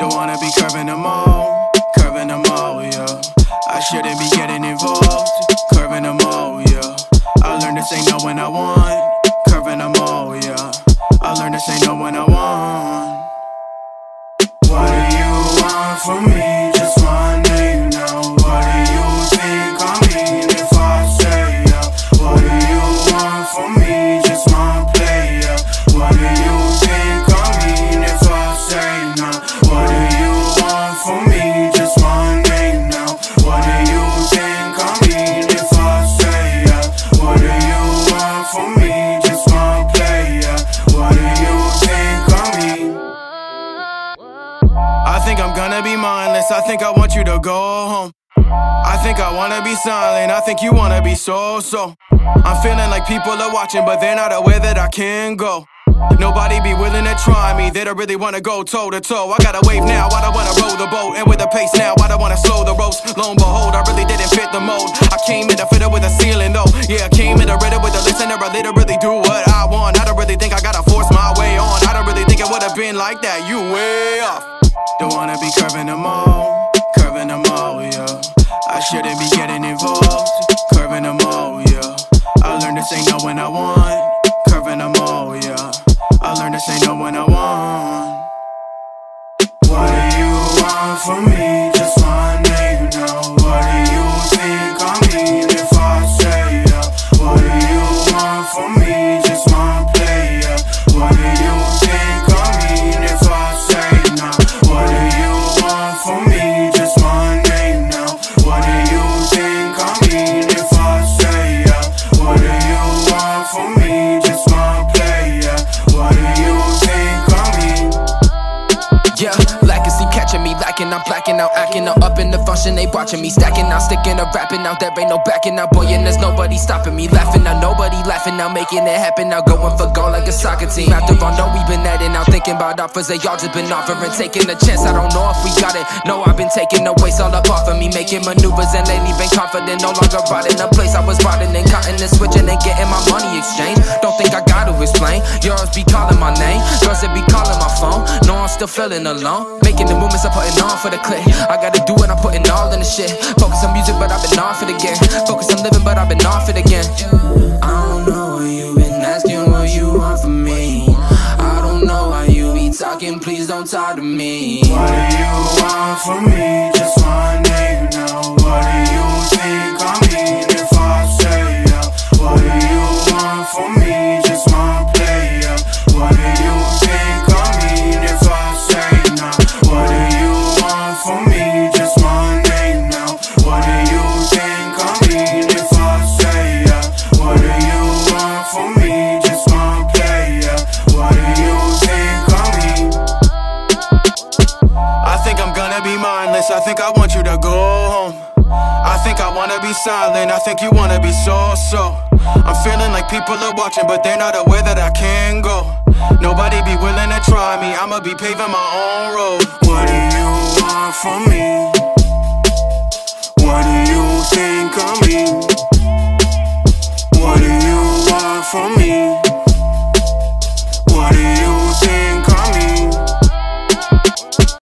Don't wanna be curving them all, yeah. I shouldn't be getting involved, curving them all, yeah. I learned to say no when I want, curving them all, yeah. I learned to say no when I want. What do you want from me? Just wanna you know. What do you think I mean if I say yeah? What do you want from me? Just wanna play yeah. What do you think I mean if I say no? What do you want from me? Just wanna you know. What do you think I mean if I say yeah? What do you want from me? Just wanna play yeah. What do you think I mean? I think I'm gonna be mindless, I think I want you to go home. I think I wanna be silent, I think you wanna be so. I'm feeling like people are watching, but they're not aware that I can go. Nobody be willing to try me, they don't really wanna go toe to toe. I gotta wave now, I don't wanna roll the boat. And with the pace now, I don't wanna slow the ropes. Lo and behold, I really didn't fit the mold. I came in to fit it with a ceiling though. Yeah, I came in to read it with a listener. I literally do what I want. I don't really think I gotta force my way on. I don't really think it would've been like that, you way off. Don't wanna be curving them all, yeah. I shouldn't be getting involved, curving them all, yeah. I learned to say no when I want, curving them all, yeah. I learned to say no when I want. What do you want from me? Just wanna you know. What do you think I mean if I say yeah? What do you want from me? Just wanna play yeah. What do you think I mean if I say no? What do you want from me? Just wanna you know. What do you think I mean if I say yeah? What do you want from me? Just wanna play yeah. What do you think I mean? Yeah, legacy catching me lacking, I'm blacking out, acting out, up in the function, they watching me stacking out, sticking up, rapping out, there ain't no backing out, boy, and there's nobody stopping me, laughing out, nobody laughing out, making it happen now, going for goal like a soccer team. After all, know we been at it now, thinking about offers, they all just been offering, taking a chance, I don't know if we got it, no, I've been taking the weights all up off of me, making maneuvers and lately been confident, no longer riding the place I was riding and cotton and switching and getting my money exchanged. Don't think I gotta explain, yours be calling my name, girls that be calling my phone, no, I'm still feeling alone, making the movements I'm putting on for the clip. I gotta do it, I'm putting all in the shit. Focus on music, but I've been off it again. Focus on living, but I've been off it again. I don't know what you been asking, what you want from me. I don't know why you be talking, please don't talk to me. What do you want from me? Just wanna you know. What do you think I mean if I say yeah? What do you want from me? Just wanna play yeah. What do you think I mean if I say no? What do you want from me? Just wanna you know. What do you think I mean if I say yeah? What do you want from me? Just wanna play yeah. What do you think I mean? I think I'm gonna be mindless, I think I want you to go home. I think I wanna be silent, I think you wanna be so. I'm feeling like people are watching, but they're not aware that I can go. Nobody be willing to try me, I'ma be paving my own road. What do you want from me?